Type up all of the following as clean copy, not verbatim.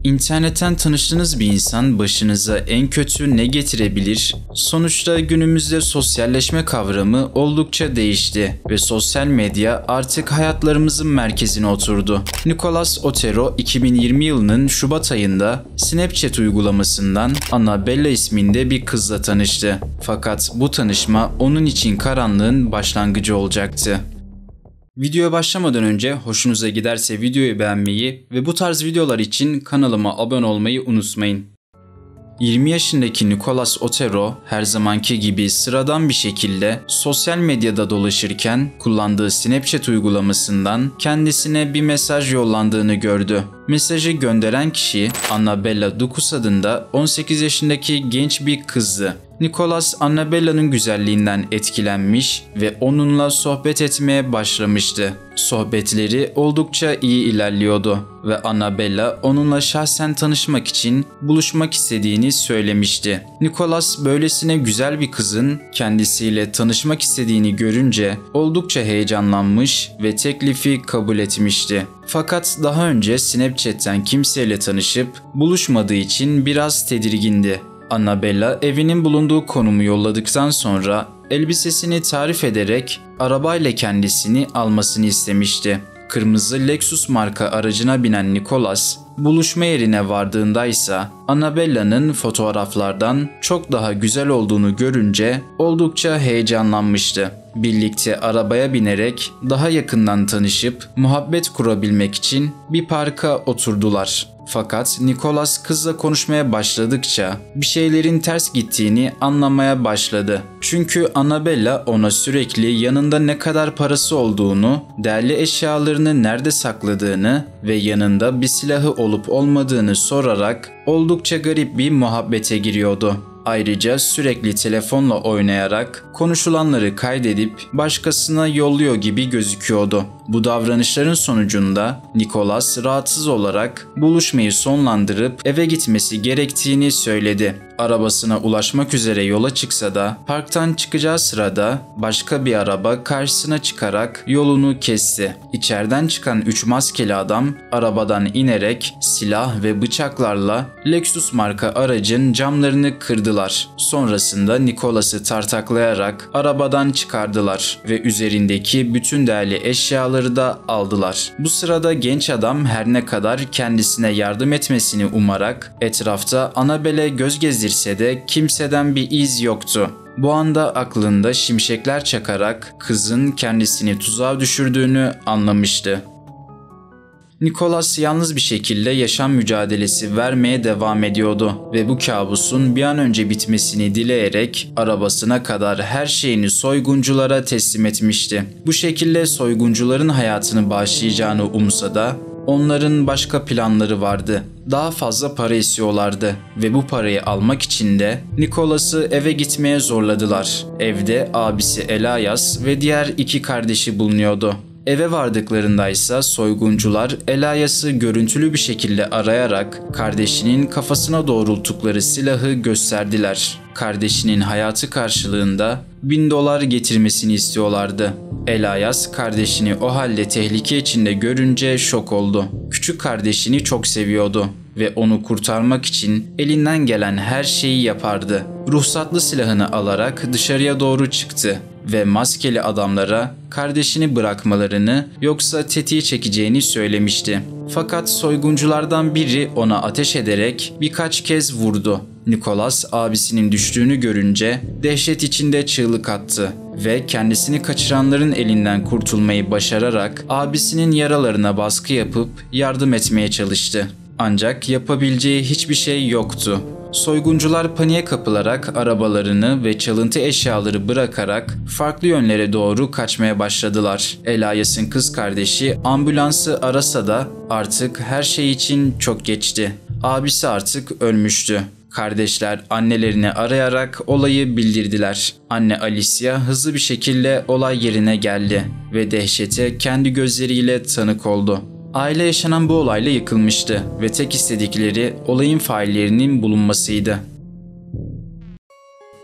İnternetten tanıştığınız bir insan başınıza en kötü ne getirebilir? Sonuçta günümüzde sosyalleşme kavramı oldukça değişti ve sosyal medya artık hayatlarımızın merkezine oturdu. Nicolas Otero 2020 yılının Şubat ayında Snapchat uygulamasından Annabella isminde bir kızla tanıştı. Fakat bu tanışma onun için karanlığın başlangıcı olacaktı. Videoya başlamadan önce hoşunuza giderse videoyu beğenmeyi ve bu tarz videolar için kanalıma abone olmayı unutmayın. 20 yaşındaki Nicolas Otero her zamanki gibi sıradan bir şekilde sosyal medyada dolaşırken kullandığı Snapchat uygulamasından kendisine bir mesaj yollandığını gördü. Mesajı gönderen kişi Annabella Ducus adında 18 yaşındaki genç bir kızdı. Nicolas Annabella'nın güzelliğinden etkilenmiş ve onunla sohbet etmeye başlamıştı. Sohbetleri oldukça iyi ilerliyordu ve Annabella onunla şahsen tanışmak için buluşmak istediğini söylemişti. Nicolas böylesine güzel bir kızın kendisiyle tanışmak istediğini görünce oldukça heyecanlanmış ve teklifi kabul etmişti. Fakat daha önce Snapchat'ten kimseyle tanışıp buluşmadığı için biraz tedirgindi. Annabella evinin bulunduğu konumu yolladıktan sonra elbisesini tarif ederek arabayla kendisini almasını istemişti. Kırmızı Lexus marka aracına binen Nicolas, buluşma yerine vardığındaysa Annabella'nın fotoğraflardan çok daha güzel olduğunu görünce oldukça heyecanlanmıştı. Birlikte arabaya binerek daha yakından tanışıp muhabbet kurabilmek için bir parka oturdular. Fakat Nicolas kızla konuşmaya başladıkça bir şeylerin ters gittiğini anlamaya başladı. Çünkü Annabella ona sürekli yanında ne kadar parası olduğunu, değerli eşyalarını nerede sakladığını ve yanında bir silahı olup olmadığını sorarak oldukça garip bir muhabbete giriyordu. Ayrıca sürekli telefonla oynayarak konuşulanları kaydedip başkasına yolluyor gibi gözüküyordu. Bu davranışların sonucunda Nicolas rahatsız olarak buluşmayı sonlandırıp eve gitmesi gerektiğini söyledi. Arabasına ulaşmak üzere yola çıksa da parktan çıkacağı sırada başka bir araba karşısına çıkarak yolunu kesti. İçeriden çıkan 3 maskeli adam arabadan inerek silah ve bıçaklarla Lexus marka aracın camlarını kırdılar. Sonrasında Nicolas'ı tartaklayarak arabadan çıkardılar ve üzerindeki bütün değerli eşyaları da aldılar. Bu sırada genç adam her ne kadar kendisine yardım etmesini umarak etrafta Annabella göz gezdirse de kimseden bir iz yoktu. Bu anda aklında şimşekler çakarak kızın kendisini tuzağa düşürdüğünü anlamıştı. Nicolas yalnız bir şekilde yaşam mücadelesi vermeye devam ediyordu ve bu kabusun bir an önce bitmesini dileyerek arabasına kadar her şeyini soygunculara teslim etmişti. Bu şekilde soyguncuların hayatını bağışlayacağını umsa da onların başka planları vardı. Daha fazla para istiyorlardı ve bu parayı almak için de Nicolas'ı eve gitmeye zorladılar. Evde abisi Elias ve diğer 2 kardeşi bulunuyordu. Eve vardıklarındaysa soyguncular Elias'ı görüntülü bir şekilde arayarak kardeşinin kafasına doğrulttukları silahı gösterdiler. Kardeşinin hayatı karşılığında $1000 getirmesini istiyorlardı. Elias kardeşini o halde tehlike içinde görünce şok oldu. Küçük kardeşini çok seviyordu ve onu kurtarmak için elinden gelen her şeyi yapardı. Ruhsatlı silahını alarak dışarıya doğru çıktı ve maskeli adamlara kardeşini bırakmalarını yoksa tetiği çekeceğini söylemişti. Fakat soygunculardan biri ona ateş ederek birkaç kez vurdu. Nicolas abisinin düştüğünü görünce dehşet içinde çığlık attı ve kendisini kaçıranların elinden kurtulmayı başararak abisinin yaralarına baskı yapıp yardım etmeye çalıştı. Ancak yapabileceği hiçbir şey yoktu. Soyguncular paniğe kapılarak arabalarını ve çalıntı eşyaları bırakarak farklı yönlere doğru kaçmaya başladılar. Elias'ın kız kardeşi ambulansı arasa da artık her şey için çok geçti. Abisi artık ölmüştü. Kardeşler annelerini arayarak olayı bildirdiler. Anne Alicia hızlı bir şekilde olay yerine geldi ve dehşete kendi gözleriyle tanık oldu. Aile yaşanan bu olayla yıkılmıştı ve tek istedikleri olayın faillerinin bulunmasıydı.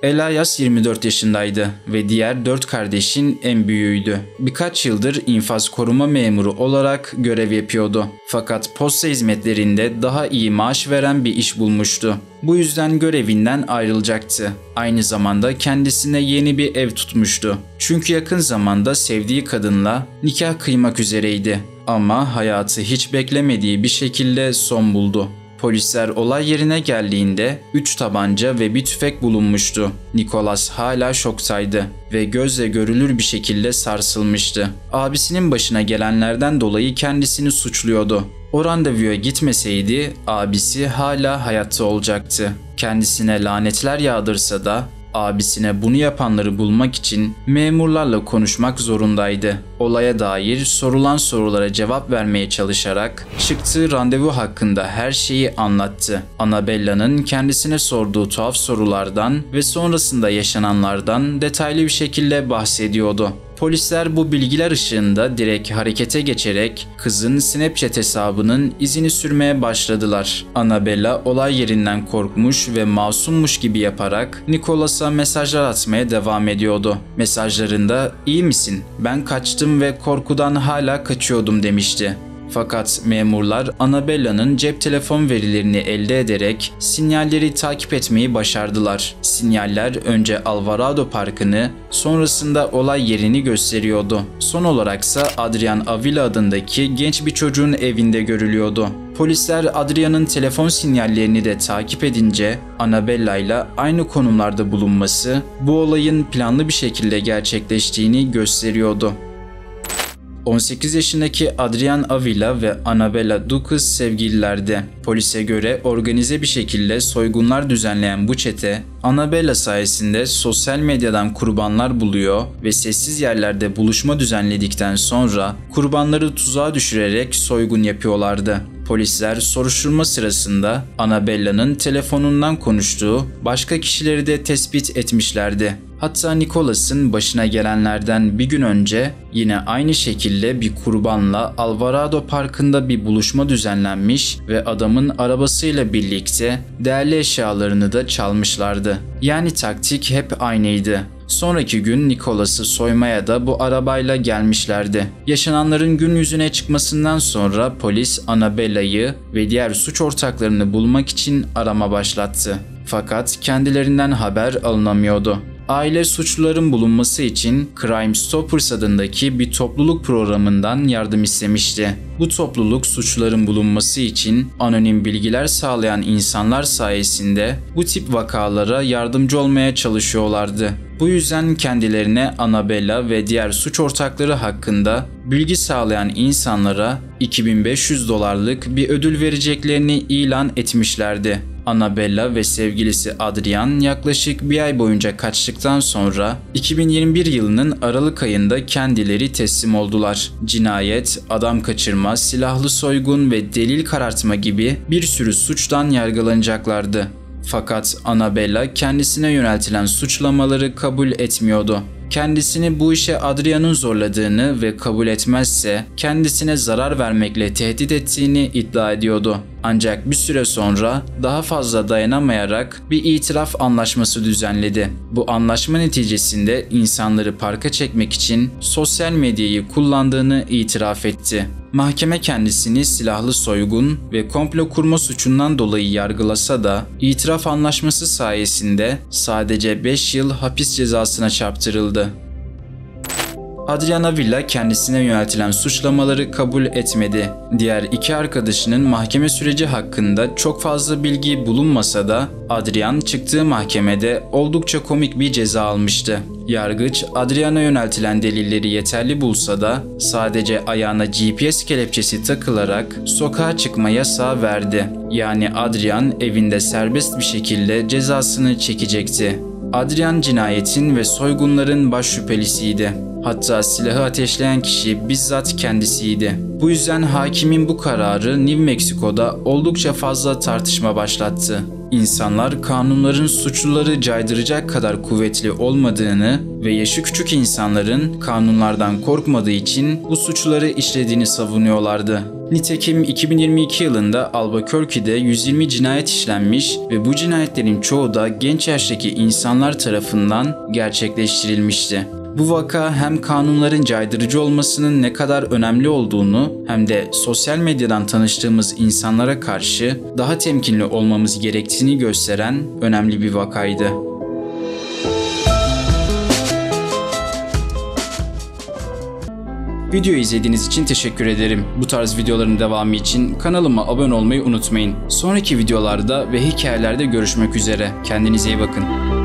Elias 24 yaşındaydı ve diğer 4 kardeşin en büyüğüydü. Birkaç yıldır infaz koruma memuru olarak görev yapıyordu. Fakat posta hizmetlerinde daha iyi maaş veren bir iş bulmuştu. Bu yüzden görevinden ayrılacaktı. Aynı zamanda kendisine yeni bir ev tutmuştu. Çünkü yakın zamanda sevdiği kadınla nikah kıymak üzereydi. Ama hayatı hiç beklemediği bir şekilde son buldu. Polisler olay yerine geldiğinde 3 tabanca ve bir tüfek bulunmuştu. Nicholas hala şoktaydı ve gözle görülür bir şekilde sarsılmıştı. Abisinin başına gelenlerden dolayı kendisini suçluyordu. O randevuya gitmeseydi abisi hala hayatta olacaktı. Kendisine lanetler yağdırsa da abisine bunu yapanları bulmak için memurlarla konuşmak zorundaydı. Olaya dair sorulan sorulara cevap vermeye çalışarak çıktığı randevu hakkında her şeyi anlattı. Annabella'nın kendisine sorduğu tuhaf sorulardan ve sonrasında yaşananlardan detaylı bir şekilde bahsediyordu. Polisler bu bilgiler ışığında direkt harekete geçerek kızın Snapchat hesabının izini sürmeye başladılar. Annabella olay yerinden korkmuş ve masummuş gibi yaparak Nicholas'a mesajlar atmaya devam ediyordu. Mesajlarında "İyi misin? Ben kaçtım ve korkudan hala kaçıyordum" demişti. Fakat memurlar Annabella'nın cep telefon verilerini elde ederek sinyalleri takip etmeyi başardılar. Sinyaller önce Alvarado Parkı'nı, sonrasında olay yerini gösteriyordu. Son olaraksa Adrian Avila adındaki genç bir çocuğun evinde görülüyordu. Polisler Adrian'ın telefon sinyallerini de takip edince Annabella ile aynı konumlarda bulunması bu olayın planlı bir şekilde gerçekleştiğini gösteriyordu. 18 yaşındaki Adrian Avila ve Annabella Ducas sevgililerdi. Polise göre organize bir şekilde soygunlar düzenleyen bu çete, Annabella sayesinde sosyal medyadan kurbanlar buluyor ve sessiz yerlerde buluşma düzenledikten sonra kurbanları tuzağa düşürerek soygun yapıyorlardı. Polisler soruşturma sırasında Annabella'nın telefonundan konuştuğu başka kişileri de tespit etmişlerdi. Hatta Nicholas'ın başına gelenlerden bir gün önce yine aynı şekilde bir kurbanla Alvarado Parkı'nda bir buluşma düzenlenmiş ve adamın arabasıyla birlikte değerli eşyalarını da çalmışlardı. Yani taktik hep aynıydı. Sonraki gün Nicholas'ı soymaya da bu arabayla gelmişlerdi. Yaşananların gün yüzüne çıkmasından sonra polis Annabella'yı ve diğer suç ortaklarını bulmak için arama başlattı. Fakat kendilerinden haber alınamıyordu. Aile suçluların bulunması için Crime Stoppers adındaki bir topluluk programından yardım istemişti. Bu topluluk suçluların bulunması için anonim bilgiler sağlayan insanlar sayesinde bu tip vakalara yardımcı olmaya çalışıyorlardı. Bu yüzden kendilerine Annabella ve diğer suç ortakları hakkında bilgi sağlayan insanlara $2500 bir ödül vereceklerini ilan etmişlerdi. Annabella ve sevgilisi Adrian yaklaşık bir ay boyunca kaçtıktan sonra 2021 yılının Aralık ayında kendileri teslim oldular. Cinayet, adam kaçırma, silahlı soygun ve delil karartma gibi bir sürü suçtan yargılanacaklardı. Fakat Annabella kendisine yöneltilen suçlamaları kabul etmiyordu. Kendisini bu işe Adrian'ın zorladığını ve kabul etmezse kendisine zarar vermekle tehdit ettiğini iddia ediyordu. Ancak bir süre sonra daha fazla dayanamayarak bir itiraf anlaşması düzenledi. Bu anlaşma neticesinde insanları parka çekmek için sosyal medyayı kullandığını itiraf etti. Mahkeme kendisini silahlı soygun ve komplo kurma suçundan dolayı yargılasa da itiraf anlaşması sayesinde sadece 5 yıl hapis cezasına çarptırıldı. Adrian Avila kendisine yöneltilen suçlamaları kabul etmedi. Diğer iki arkadaşının mahkeme süreci hakkında çok fazla bilgi bulunmasa da Adrian çıktığı mahkemede oldukça komik bir ceza almıştı. Yargıç Adrian'a yöneltilen delilleri yeterli bulsa da sadece ayağına GPS kelepçesi takılarak sokağa çıkma yasağı verdi. Yani Adrian evinde serbest bir şekilde cezasını çekecekti. Adrian cinayetin ve soygunların baş şüphelisiydi. Hatta silahı ateşleyen kişi bizzat kendisiydi. Bu yüzden hakimin bu kararı New Mexico'da oldukça fazla tartışma başlattı. İnsanlar kanunların suçluları caydıracak kadar kuvvetli olmadığını ve yaşı küçük insanların kanunlardan korkmadığı için bu suçları işlediğini savunuyorlardı. Nitekim 2022 yılında Albuquerque'de 120 cinayet işlenmiş ve bu cinayetlerin çoğu da genç yaştaki insanlar tarafından gerçekleştirilmişti. Bu vaka hem kanunların caydırıcı olmasının ne kadar önemli olduğunu hem de sosyal medyadan tanıştığımız insanlara karşı daha temkinli olmamız gerektiğini gösteren önemli bir vakaydı. Videoyu izlediğiniz için teşekkür ederim. Bu tarz videoların devamı için kanalıma abone olmayı unutmayın. Sonraki videolarda ve hikayelerde görüşmek üzere. Kendinize iyi bakın.